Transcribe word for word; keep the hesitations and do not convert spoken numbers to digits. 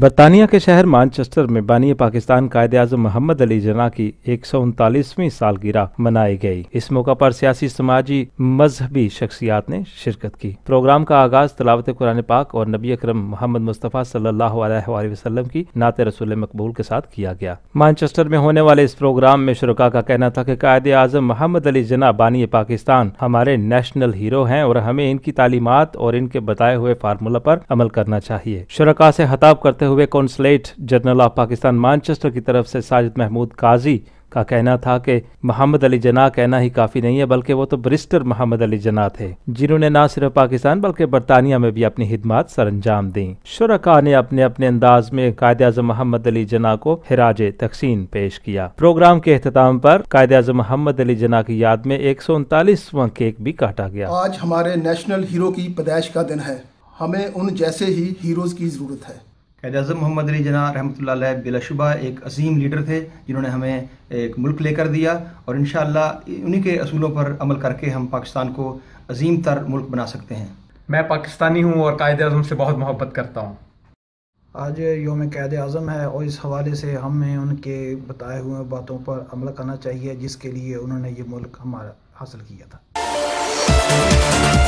बरतानिया के शहर मानचेस्टर में बानी पाकिस्तान कायदे आज़म मोहम्मद अली जिन्ना की एक सौ उनतालीसवीं सालगिरह मनाई गई। इस मौका पर सियासी, समाजी, मजहबी शख्सियात ने शिरकत की। प्रोग्राम का आगाज तिलावत कुरान पाक और नबी अकरम मोहम्मद मुस्तफ़ा सल्लल्लाहु अलैहि वसल्लम की नात रसूल मकबूल के साथ किया गया। मानचेस्टर में होने वाले इस प्रोग्राम में शुरका का कहना था कि कायदे आज़म मोहम्मद अली जिन्ना बानी पाकिस्तान हमारे नेशनल हीरो हैं और हमें इनकी तालीमात और इनके बताए हुए फार्मूला पर अमल करना चाहिए। शुरका से खिताब करते हुए consulate general of Pakistan Manchester की तरफ से साजिद महमूद काजी का कहना था कि मोहम्मद अली जिन्ना कहना ही काफी नहीं है, बल्कि वो तो बैरिस्टर मोहम्मद अली जिन्ना थे, जिन्होंने न सिर्फ पाकिस्तान बल्कि बरतानिया में भी अपनी खिदमत सरंजाम दी। शुरका ने अपने अपने अंदाज में कायदे आज़म मोहम्मद अली जिन्ना को खिराज तहसीन पेश किया। प्रोग्राम के अख्ताम पर कायदे आज़म मोहम्मद अली जिन्ना की याद में एक सौ उनतालीसवां केक भी काटा गया। आज हमारे नेशनल हीरो की पैदाइश का दिन है। हमें उन जैसे ही हीरोज की जरूरत है। कायदे आज़म मोहम्मद अली जिन्ना रहमतुल्लाह अलैह बिलाशुबा एक अजीम लीडर थे, जिन्होंने हमें एक मुल्क लेकर दिया और इंशाअल्लाह उन्हीं के असूलों पर अमल करके हम पाकिस्तान को अजीम तर मुल्क बना सकते हैं। मैं पाकिस्तानी हूँ और कायदे आज़म से बहुत मोहब्बत करता हूँ। आज योम कायदे आज़म है और इस हवाले से हमें उनके बताए हुए बातों पर अमल करना चाहिए, जिसके लिए उन्होंने ये मुल्क हमारा हासिल किया था।